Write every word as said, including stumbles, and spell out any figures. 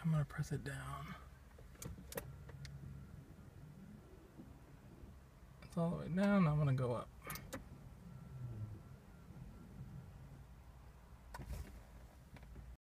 I'm gonna press it down. It's all the way down. I'm gonna go up.